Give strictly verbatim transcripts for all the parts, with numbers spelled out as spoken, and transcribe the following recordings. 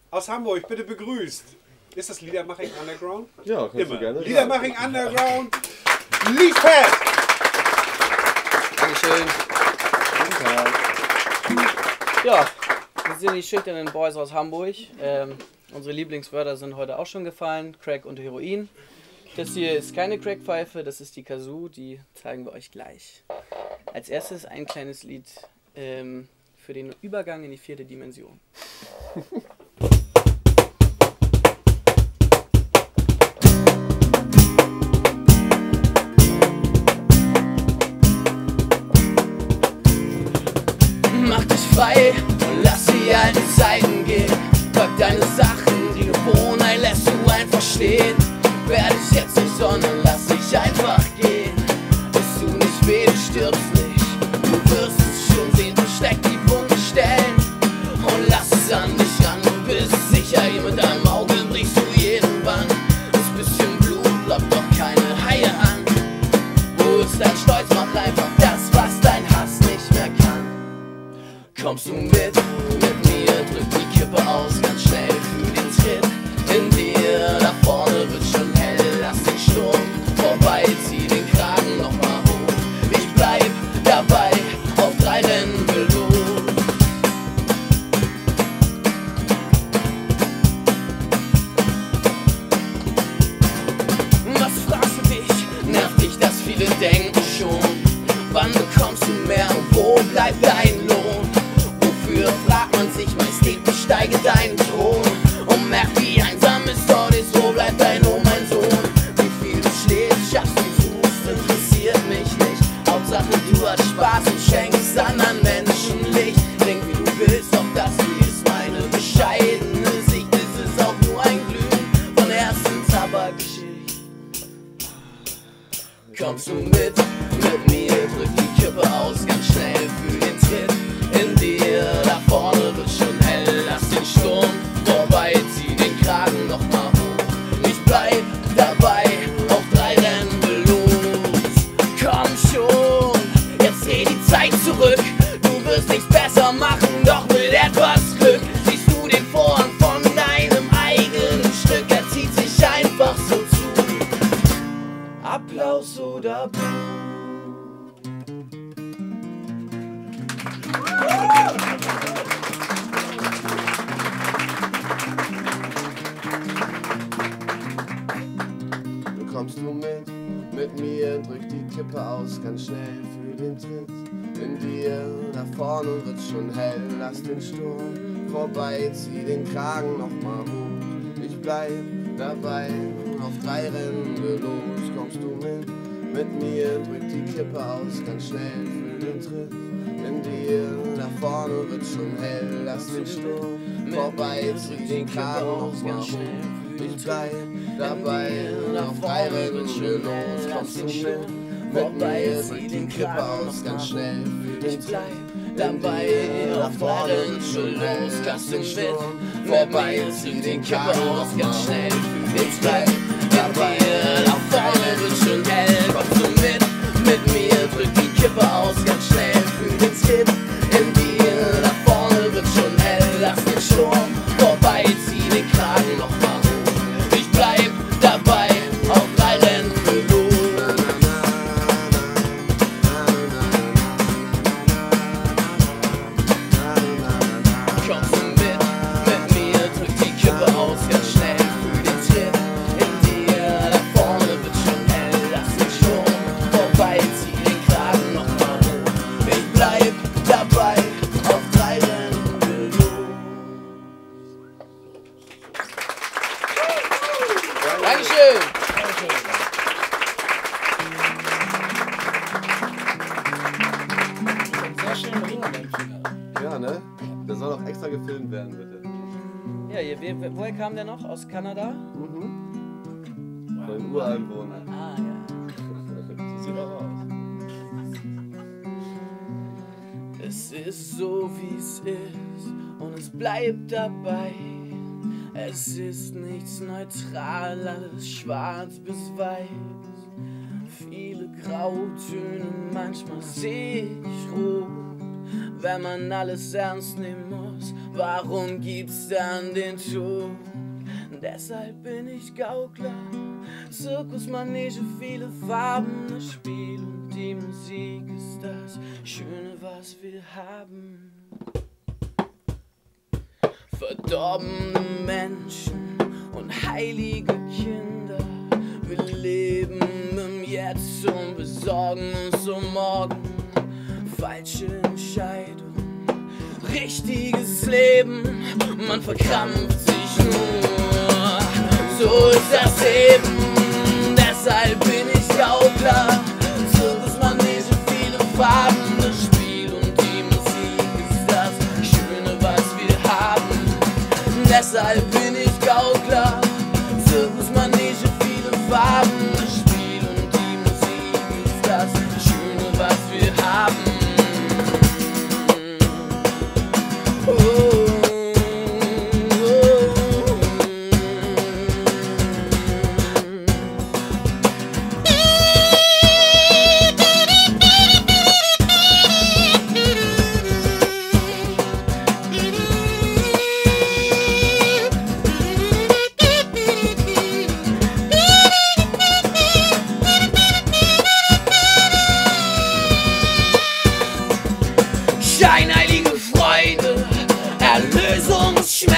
aus Hamburg, bitte begrüßt. Ist das Liedermaching Underground? Ja, kannst immer. du gerne. Liedermaching Underground, Liefhead! Dankeschön. Guten Tag. Ja, wir sind die schüchternen Boys aus Hamburg. Ähm, unsere Lieblingswörter sind heute auch schon gefallen, Crack und Heroin. Das hier ist keine Crackpfeife, das ist die Kazoo, die zeigen wir euch gleich. Als erstes ein kleines Lied ähm, für den Übergang in die vierte Dimension. Mach dich frei und lass die alten Zeiten gehen. Pack deine Sachen, die Gewohnheit lässt du einfach stehen. Werde ich jetzt nicht, sondern lass dich einfach gehen. Es tut nicht weh, du stirbst nicht. Du wirst es schon sehen, versteck die bunten Stellen und lass es an dich ran. Du bist sicher, hier mit deinem Auge brichst du jeden Bann. Das bisschen Blut lockt doch keine Haie an. Wo ist dein Stolz? Mach einfach das, was dein Hass nicht mehr kann. Kommst du mit, mit mir, drück die Kippe aus, ganz schnell für den Tritt. In dir, da vorne wird schon hell, lass den Sturm vorbei, zieh den Kragen nochmal hoch. Ich bleib dabei, auf drei rennen wir los. Was fragst du dich? Nervt dich, dass viele denken schon. Wann bekommst du mehr und wo bleibt dein Lohn? Wofür fragt man sich, Majestät, besteige deinen Thron und merk, wie einsam ist dort ist, wo bleibt dein Oh, mein Sohn? Wie viel du schläfst, schaffst und tust, interessiert mich nicht. Hauptsache du hast Spaß und schenkst anderen Menschen Licht. Denk wie du willst, doch das hier ist meine bescheidene Sicht. Es ist auch nur ein Glühen von ersten Tabakschicht. Kommst du mit, mit mir, drück die Kippe aus, ganz schnell für den Tritt. In dir, da vorne wird schon hell, lass den Sturm vorbei, zieh den Kragen nochmal hoch. Ich bleib dabei, auf drei rennen wir los. Komm schon, jetzt dreh die Zeit zurück. Du wirst nichts besser machen, doch mit etwas Glück siehst du den Vorhang von deinem eigenen Stück. Er zieht sich einfach so zu. Applaus oder Buh. Kommst du mit, mit mir, drück die Kippe aus, ganz schnell für den Tritt. In dir, da vorne wird schon hell, lass den Sturm vorbei, zieh den Kragen nochmal hoch. Ich bleib dabei, auf drei rennen wir los. Kommst du mit, mit mir, drück die Kippe aus, ganz schnell für den Tritt. In dir, da vorne wird schon hell, lass den Sturm vorbei, zieh den Kragen nochmal hoch. Ich bleib dabei, auf drei rennen wir los. Kommst du mit, mit mir, drück die Kippe aus, ganz schnell für den Tritt. Dabei, auf vorne wird schon los, lass den Sturm vorbei, zieh den Kippe aus, ganz schnell für den Tritt. Dabei, auf vorne wird schon hell, kommst du mit, mit mir, drück die Kippe aus, ganz schnell für den Tritt. In dir, da vorne wird schon hell, lass den Sturm vorbei, zieh den Kragen nochmal hoch. Ich bleib dabei, auf drei rennen wir los. Kommst du mit, mit mir, drück die Kippe aus, ganz schnell für den Tritt. In dir, da vorne wird schon hell, lass den Sturm vorbei, zieh den Kragen nochmal hoch. Ich bleib dabei, auf drei rennen wir los. Dankeschön! Sehr schön Ring an deinem Finger. Ja, ne? Der soll auch extra gefilmt werden, bitte. Ja, ihr, wer, woher kam der noch? Aus Kanada? Mhm. Von Ureinwohner. Ah, ja. So sieht auch aus. Es ist so, wie es ist und es bleibt dabei. Es ist nichts neutral, alles schwarz bis weiß. Viele Grautöne, manchmal seh ich rot, wenn man alles ernst nehmen muss. muss, warum gibt's dann den Tod? Deshalb bin ich Gaukler, Zirkusmanege, viele Farben, das Spiel und die Musik ist das Schöne, was wir haben. Verdorbene Menschen und heilige Kinder, wir leben im Jetzt und besorgen uns um morgen. Falsche Entscheidung, richtiges Leben, man verkrampft sich nur, so ist das Leben, deshalb bin ich Gaukler, Zirkusmanege, viele Farben, das Spiel und die Musik ist das Schöne, was wir haben, deshalb bin ich Gaukler, Zirkusmanege, viele Farben, das Spiel und die Musik ist das Schöne, was wir haben. Scheinheilige Freude, Erlösungsschmerz,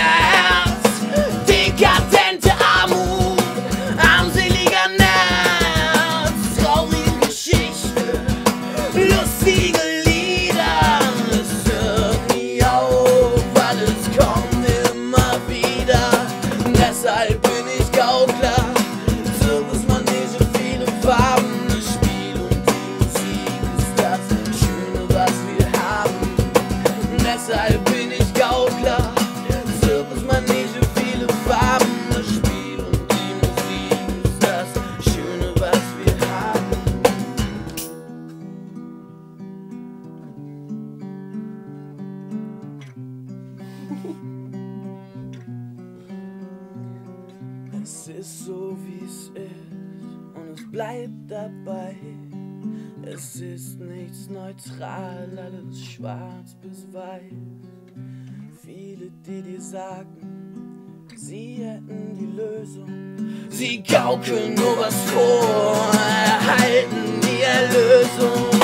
dekadente Armut, armseliger Nerz, traurige Geschichte, lustige Lieder, es hört nie auf, alles kommt immer wieder, deshalb bin ich Gaukler, Zirkusmanege, viele Farben, das Spiel und die Musik ist das Schöne, was wir haben. Deshalb bin ich Gaukler, Zirkusmanege, viele Farben, das Spiel und die Musik ist das Schöne, was wir haben. Es ist so, wie es ist und es bleibt dabei. Es ist nichts neutral, alles schwarz bis weiß. Viele, die dir sagen, sie hätten die Lösung, sie gaukeln nur was vor, erhalten die Erlösung.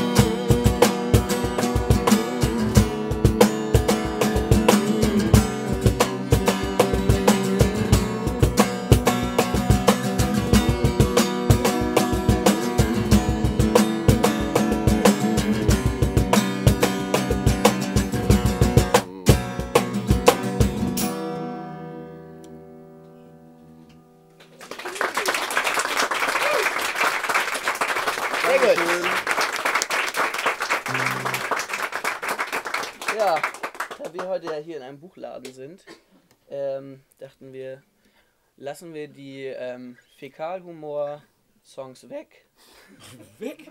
Sehr gut. Ja, da wir heute ja hier in einem Buchladen sind, ähm, dachten wir, lassen wir die ähm, Fäkalhumor-Songs weg. Weg?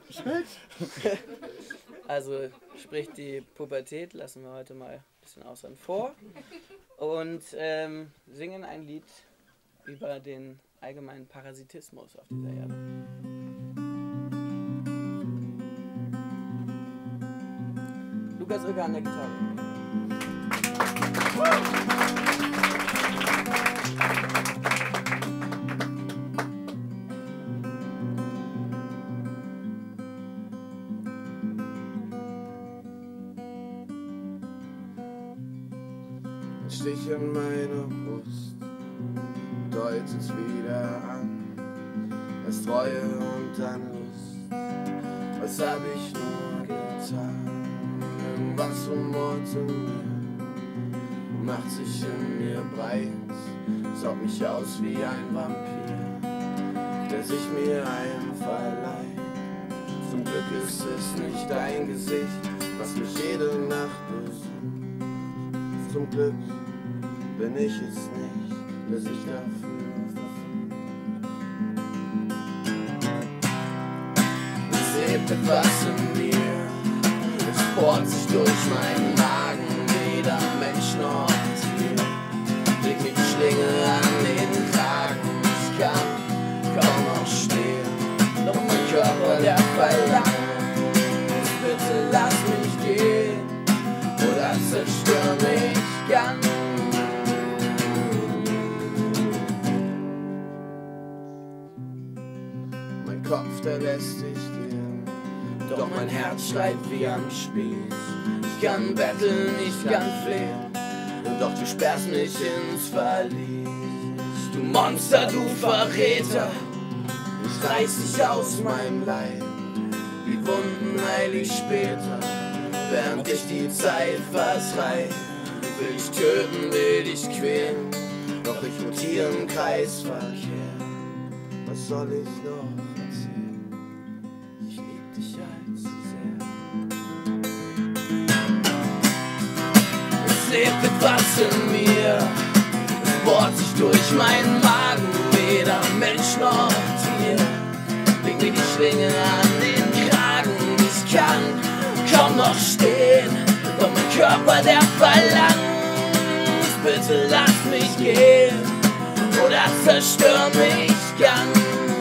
Also sprich die Pubertät lassen wir heute mal ein bisschen außen vor und ähm, singen ein Lied über den allgemeinen Parasitismus auf dieser Erde. Lukas Oeger an der Gitarre. Ein Stich in meine Brust deutet's wieder an. Erst Reue und dann Lust. Was hab ich nur getan? Irgendwas rumort in mir, macht sich in mir breit, saugt mich aus wie ein Vampir, der sich mir einverleiht. Zum Glück ist es nicht dein Gesicht, was mich jede Nacht besucht. Zum Glück bin ich es nicht, der sich dafür verfügt. Es lebt etwas in mir, es bohrt sich durch meinen Magen, weder Mensch noch Tier. Leg mir die Schlinge an den Kragen, ich kann kaum noch stehen, doch mein Körper, der verlangt, bitte lass mich gehen, oder zerstör mich. Kopf, der lässt dich gehen. Doch mein Herz schreit wie am Spieß. Ich kann betteln, ich kann flehen, doch du sperrst mich ins Verlies. Du Monster, du Verräter, ich reiß dich aus meinem Leib. Die Wunden heil ich später, während ich die Zeit vertreib. Will ich töten, will ich quälen, doch ich mutiere im Kreisverkehr. Was soll ich noch erzählen? Ich lieb dich allzu sehr. Es lebt etwas in mir, es bohrt sich durch meinen Magen, weder Mensch noch Tier. Leg mir die Schlinge an den Kragen, ich kann kaum noch stehen, doch mein Körper, der verlangt, bitte lass mich gehen oder zerstör mich ganz.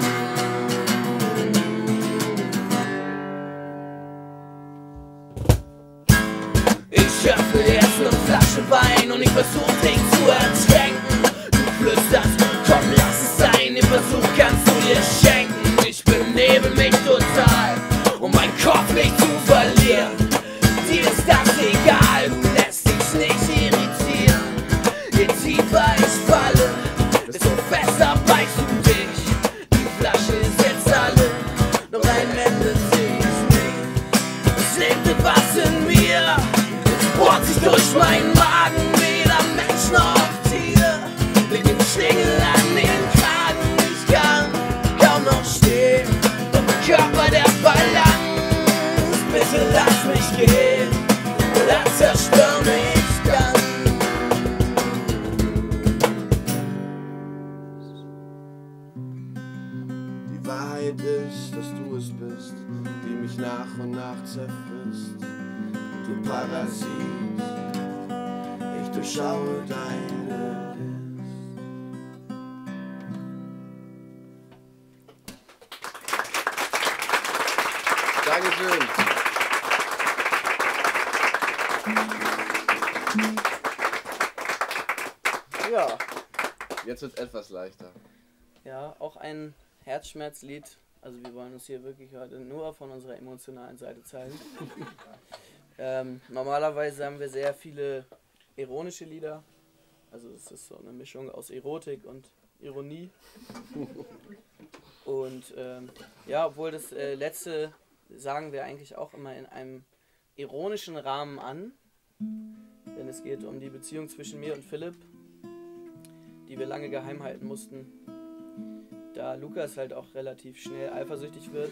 Ich öffne jetzt eine Flasche Wein und ich versuch dich zu ertränken. Du flüsterst, komm lass es sein, den Versuch kannst du dir schenken. Ich benebel mich total, um meinen Kopf nicht zu verlieren. Dir ist das egal, du lässt dich nicht irritieren. Je tiefer ich falle, desto fester beißt du dich. Die Flasche ist jetzt alle, doch ein Ende sehe ich nicht. Es lebt etwas in mir, es bohrt sich durch meinen Magen, weder Mensch noch Tier. Leg den Schlingel an den Kragen, ich kann kaum noch stehen, doch mein Körper, der verlangt, bitte lass mich gehen oder zerstör mich ganz. Die Wahrheit ist, dass du es bist, die mich nach und nach zerfrisst. Du Parasit, ich durchschaue deine List. Dankeschön. Ja, Jetzt wird etwas leichter. ja, auch ein Herzschmerzlied. Also wir wollen uns hier wirklich heute nur von unserer emotionalen Seite zeigen. ähm, normalerweise haben wir sehr viele ironische Lieder. Also es ist so eine Mischung aus Erotik und Ironie. Und ähm, ja, obwohl das äh, letzte sagen wir eigentlich auch immer in einem ironischen Rahmen an. Denn es geht um die Beziehung zwischen mir und Philipp, die wir lange geheim halten mussten, da Lukas halt auch relativ schnell eifersüchtig wird.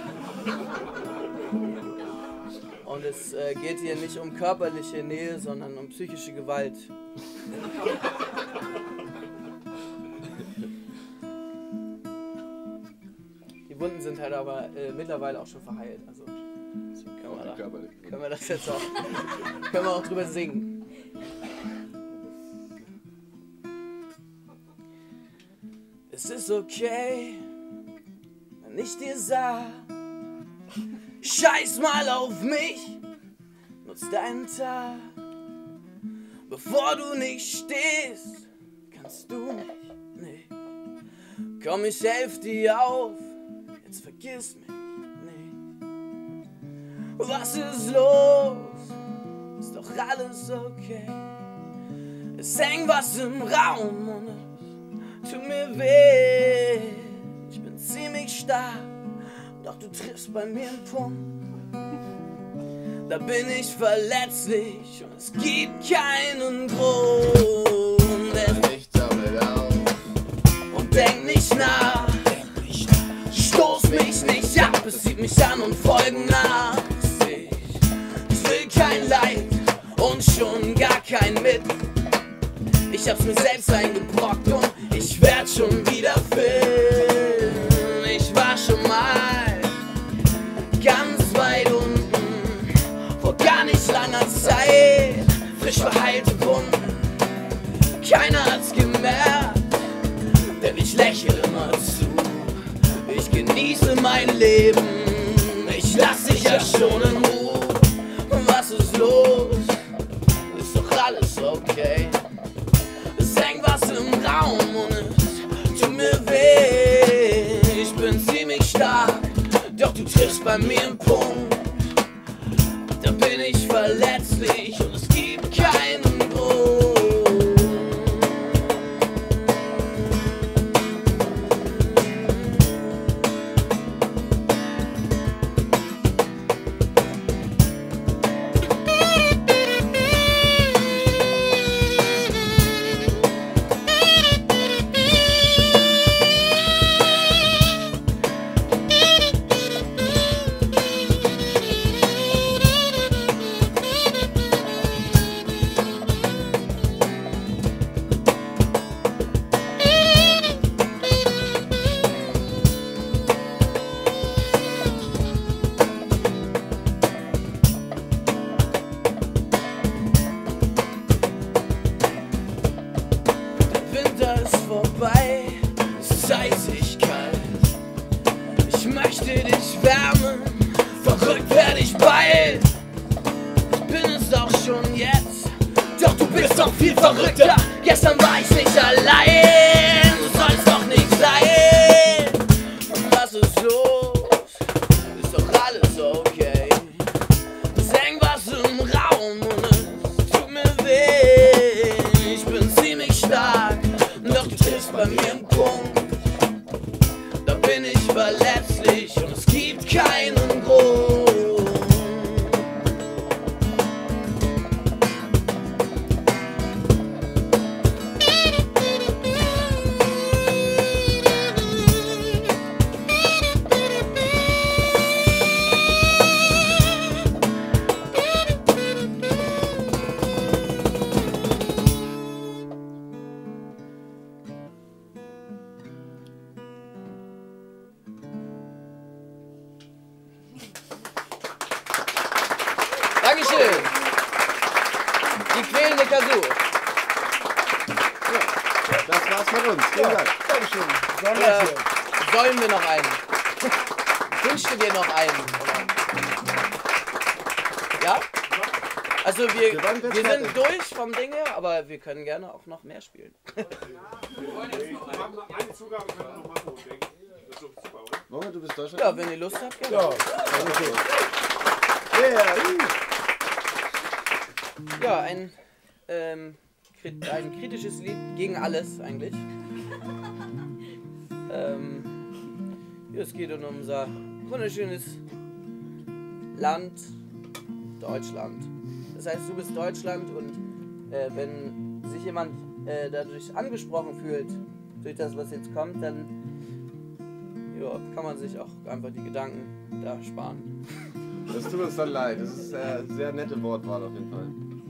Und es äh, geht hier nicht um körperliche Nähe, sondern um psychische Gewalt. Die Wunden sind halt aber äh, mittlerweile auch schon verheilt. Also deswegen können wir, da, können wir das jetzt auch, können wir auch drüber singen. Es ist okay, wenn ich dir sag, scheiß mal auf mich, nutz deinen Tag. Bevor du nicht stehst, kannst du mich nicht. Komm, ich helf dir auf, jetzt vergiss mich nicht. Was ist los? Ist doch alles okay. Es hängt was im Raum und es tut mir weh. Ich bin ziemlich stark, doch du triffst bei mir einen Punkt. Da bin ich verletzlich und es gibt keinen Grund. Ich sammle auf Und denk nicht nach, stoß mich nicht ab, es zieht mich an und folgen nach. Ich, ich will kein Leid und schon gar kein Mit. Ich hab's mir selbst eingebrockt und ich werd schon wieder fit. Ich war schon mal ganz weit unten, vor gar nicht langer Zeit, frisch verheilte Wunden. Keiner hat's gemerkt, denn ich lächle immer zu. Ich genieße mein Leben, ich lass dich ja schon in Ruhe. Was ist los? Ist doch alles okay. Es hängt was im Raum und es tut mir weh. Ich bin ziemlich stark, Doch du triffst bei mir einen Punkt, da bin ich verletzlich und es gibt keinen Grund. Es ist eisig kalt, ich möchte dich wärmen, verrückt werde ich bald. Ich bin es auch schon jetzt, doch du bist noch viel verrückter. Gestern war ich nicht allein, du sollst doch nicht sein. Und was ist los? Ist doch alles okay. Es hängt was im Raum und es tut mir weh. Ich bin ziemlich stark, doch du triffst bei mir einen Punkt, da bin ich verletzlich und es gibt keinen Grund. Dankeschön. Die quälende Kazoo. Ja, das war's von uns. Vielen Dank. Dankeschön. Äh, Sonderschön. sollen wir noch einen? Wünschst du dir noch einen? Oder? Ja? Also wir, Wir waren jetzt wir sind fertig. durch vom Ding her, aber wir können gerne auch noch mehr spielen. Wir haben noch einen Zugang, können wir noch machen, denke ich. Das ist doch super, oder? Moment, du bist Deutschland? Ja, wenn ihr Lust habt, gerne. Ja. Okay. Yeah. Ja, ein, ähm, krit- ein kritisches Lied gegen alles eigentlich. Ähm, ja, es geht um unser wunderschönes Land, Deutschland. Das heißt, du bist Deutschland und äh, wenn sich jemand äh, dadurch angesprochen fühlt, durch das, was jetzt kommt, dann ja, kann man sich auch einfach die Gedanken da sparen. Das tut uns dann leid. Das ist äh, sehr nette Wortwahl auf jeden Fall.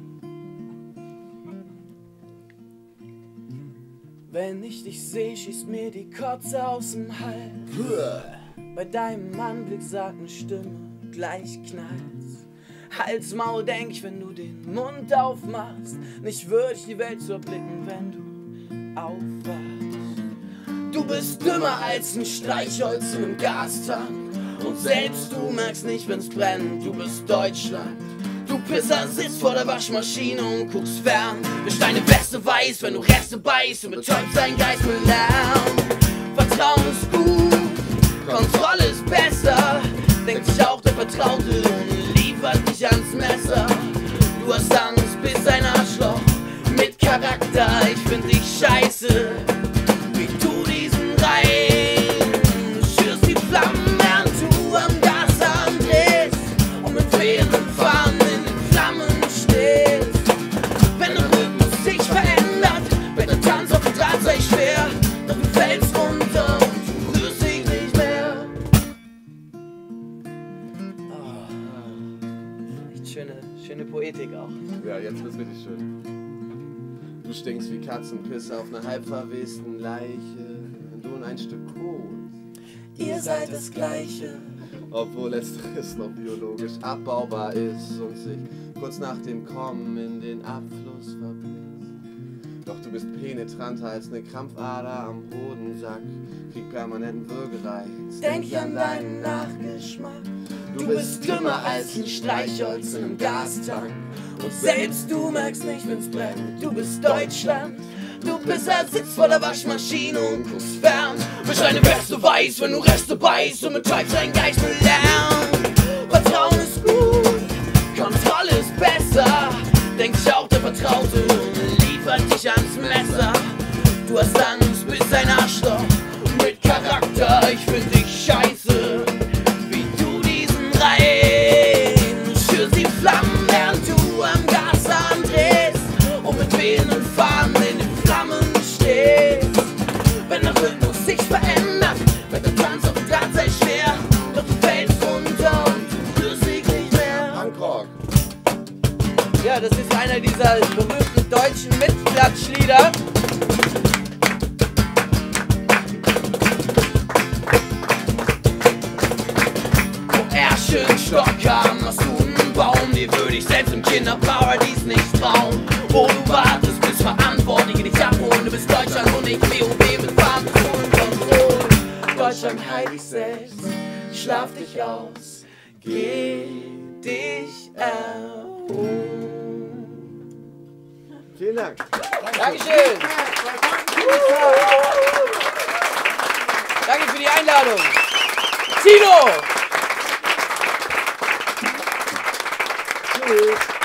Wenn ich dich sehe, schießt mir die Kotze aus dem Hals. Bei deinem Anblick sagt eine Stimme, gleich knallt's. Hals, Maul, denk ich, wenn du den Mund aufmachst. Nicht würdig die Welt zu erblicken, wenn du aufwachst. Du bist dümmer als ein Streichholz in einem Gastank. Und selbst du merkst nicht, wenn's brennt, du bist Deutschland. Du Pisser sitzt vor der Waschmaschine und guckst fern. Wisch deine Weste weiß, wenn du Reste beißt und betäubst deinen Geist mit Lärm. Vertrauen ist gut, Kontrolle ist besser. Denkt sich auch der Vertraute und liefert dich ans Messer. Du hast Angst, bist ein Arschloch mit Charakter. Ich find dich scheiße, wie du diesen Reim. Du schürst die Flammen, während du am Gas andrehst und mit fehlenden Fahnen in den Flammen stehst. Wenn der Rhythmus sich verändert, wird der Tanz auf dem Draht sei schwer. Doch du fällst runter und du rührst dich nicht mehr. Oh, echt schöne, schöne Poetik auch. Ja, jetzt wird's richtig schön. Du stinkst wie Katzenpisse auf einer halb verwesten Leiche. Und du und ein Stück Kohl. Ihr seid das Gleiche. Obwohl letzteres noch biologisch abbaubar ist und sich kurz nach dem Kommen in den Abfluss verpisst. Doch du bist penetranter als eine Krampfader am Hodensack, krieg permanenten Würgereiz. Denk an deinen Nachgeschmack. Du bist dümmer als ein Streichholz in einem Gastank. Und selbst du merkst nicht, wenn's brennt. Du bist Deutschland. Du Pisser sitzt vor der Waschmaschine und guckst fern. Für deine Weste weiß, wenn du Reste beißt und betreibst deinen Geist mit Lärm. Vertrauen ist gut, Kontrolle ist besser. Denkt sich auch der Vertraute und liefert dich ans Messer. Du hast Angst, bist ein Arschloch mit Charakter. Ich find dich scheiße, wie du diesen rein. Schürst die Flammen, während du am Gashahn drehst und mit wehenden Fahnen in den Flammen stehst. Wenn der Rhythmus sich verändert, wird der Tanz auf dem Draht sehr schwer. Doch du fällst runter und du rührst dich nicht mehr. Punkrock. Ja, das ist einer dieser berühmten deutschen Mitklatschlieder. Wo Ärsche Stock haben, hast du einen Baum. Dir würde ich selbst im Kinderparadies nicht trauen. Wo du wartest, bis Verantwortliche dich abholen. Du bist Deutschland und nicht W O B mit Farbenzonen Kontrollen. Deutschland heilig selbst, schlaf dich aus, geh dich erholen. Vielen Dank. Dankeschön. Danke für die Einladung. Tino! Tschüss.